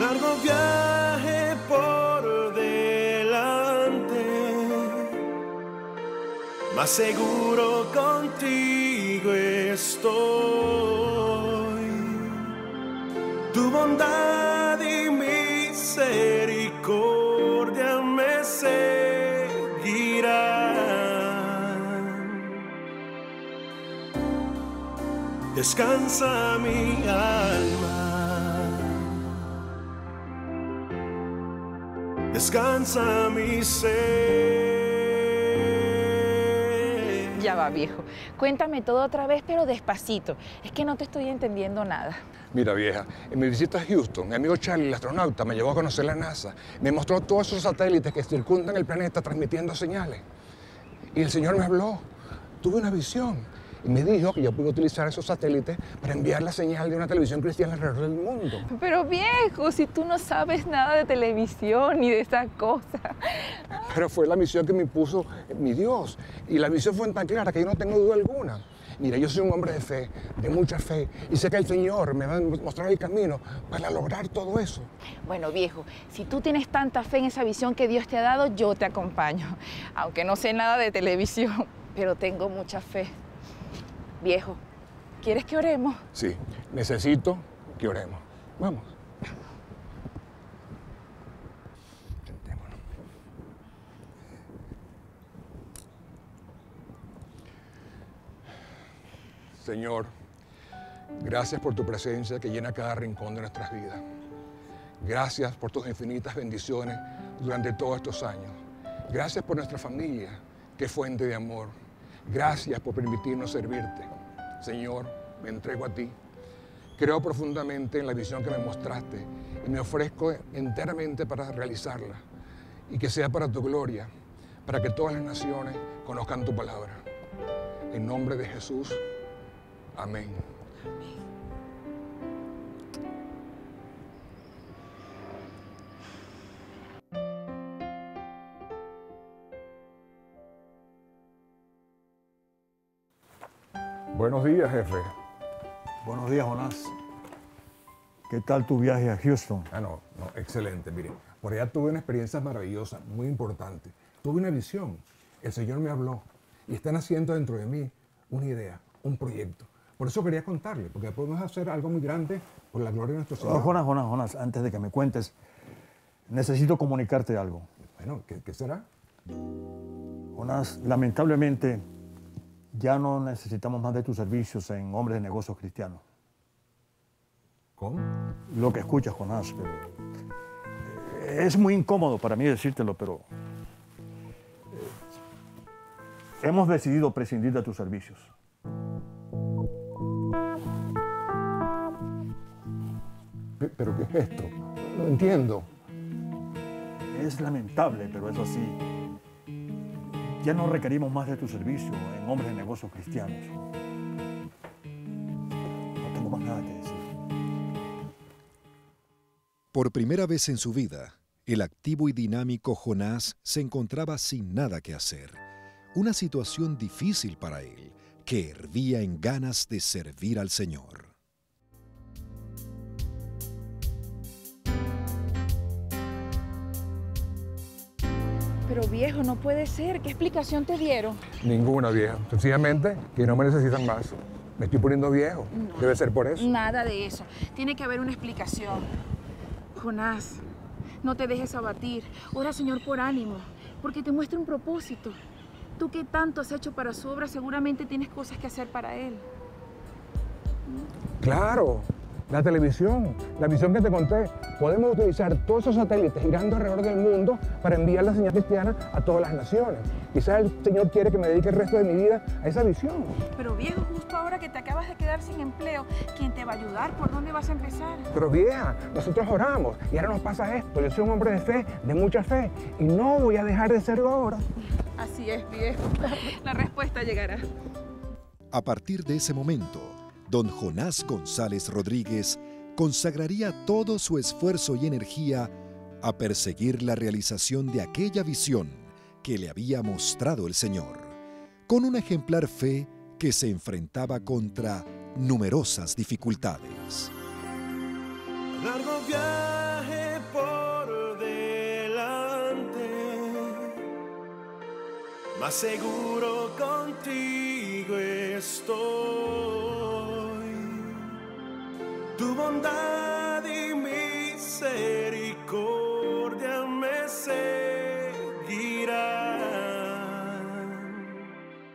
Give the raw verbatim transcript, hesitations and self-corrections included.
largo viaje por delante, más seguro contigo estoy. Tu bondad y misericordia me seguirán. Descansa mi alma, descansa mi ser. Ya va, viejo. Cuéntame todo otra vez, pero despacito. Es que no te estoy entendiendo nada. Mira, vieja, en mi visita a Houston, mi amigo Charlie, el astronauta, me llevó a conocer la NASA. Me mostró todos esos satélites que circundan el planeta transmitiendo señales. Y el Señor me habló. Tuve una visión. Y me dijo que yo pude utilizar esos satélites para enviar la señal de una televisión cristiana alrededor del mundo. Pero viejo, si tú no sabes nada de televisión ni de esas cosas. Pero fue la misión que me impuso mi Dios. Y la visión fue tan clara que yo no tengo duda alguna. Mira, yo soy un hombre de fe, de mucha fe, y sé que el Señor me va a mostrar el camino para lograr todo eso. Bueno, viejo, si tú tienes tanta fe en esa visión que Dios te ha dado, yo te acompaño. Aunque no sé nada de televisión, pero tengo mucha fe. Viejo, ¿quieres que oremos? Sí, necesito que oremos. Vamos. Sentémonos. Señor, gracias por tu presencia que llena cada rincón de nuestras vidas. Gracias por tus infinitas bendiciones durante todos estos años. Gracias por nuestra familia, que es fuente de amor. Gracias por permitirnos servirte. Señor, me entrego a ti. Creo profundamente en la visión que me mostraste y me ofrezco enteramente para realizarla. Y que sea para tu gloria, para que todas las naciones conozcan tu palabra. En nombre de Jesús, amén. Amén. Buenos días, jefe. Buenos días, Jonás. ¿Qué tal tu viaje a Houston? Ah, no, no, excelente. Mire, por allá tuve una experiencia maravillosa, muy importante. Tuve una visión. El Señor me habló y está naciendo dentro de mí una idea, un proyecto. Por eso quería contarle, porque podemos hacer algo muy grande por la gloria de nuestro Señor. Oh, Jonás, Jonás, Jonás, antes de que me cuentes, necesito comunicarte algo. Bueno, ¿qué, qué será? Jonás, lamentablemente, ya no necesitamos más de tus servicios en Hombres de Negocios Cristianos. ¿Cómo? Lo que escuchas, Jonás, pero, eh, es muy incómodo para mí decírtelo, pero eh, hemos decidido prescindir de tus servicios. ¿Pero qué es esto? No entiendo. Es lamentable, pero es así. Ya no requerimos más de tu servicio en Hombres de Negocios Cristianos. No tengo más nada que decir. Por primera vez en su vida, el activo y dinámico Jonás se encontraba sin nada que hacer. Una situación difícil para él, que hervía en ganas de servir al Señor. Pero viejo, no puede ser. ¿Qué explicación te dieron? Ninguna, vieja. Sencillamente que no me necesitan más. Me estoy poniendo viejo. No. Debe ser por eso. Nada de eso. Tiene que haber una explicación. Jonás, no te dejes abatir. Ora, Señor, por ánimo, porque te muestra un propósito. Tú que tanto has hecho para su obra, seguramente tienes cosas que hacer para Él. Claro. La televisión, la visión que te conté, podemos utilizar todos esos satélites girando alrededor del mundo para enviar la señal cristiana a todas las naciones. Quizás el Señor quiere que me dedique el resto de mi vida a esa visión. Pero viejo, justo ahora que te acabas de quedar sin empleo, ¿quién te va a ayudar? ¿Por dónde vas a empezar? Pero vieja, nosotros oramos y ahora nos pasa esto. Yo soy un hombre de fe, de mucha fe, y no voy a dejar de serlo ahora. Así es, viejo. La respuesta llegará. A partir de ese momento, don Jonás González Rodríguez consagraría todo su esfuerzo y energía a perseguir la realización de aquella visión que le había mostrado el Señor, con una ejemplar fe que se enfrentaba contra numerosas dificultades. largo viaje por delante, más seguro contigo estoy. Tu bondad